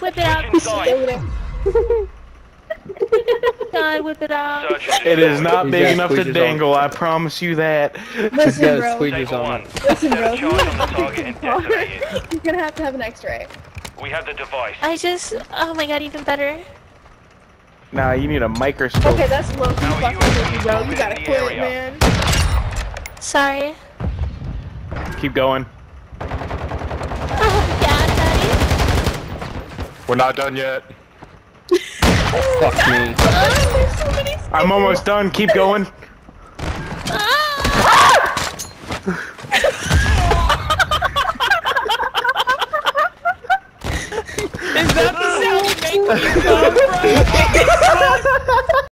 Whip it out. God, whip it out. It is not big enough to dangle, I promise you that. Listen, bro. Listen, bro. You're gonna have to have an X-ray. We have the device. Oh my god, even better. Nah, you need a microscope. Okay, that's low key fucking with you, bro. You gotta quit, man. Sorry. Keep going. Oh, yeah, Daddy. We're not done yet. Fuck me. There's so many I'm almost done, keep going. Is that the sound you make when you go, bro?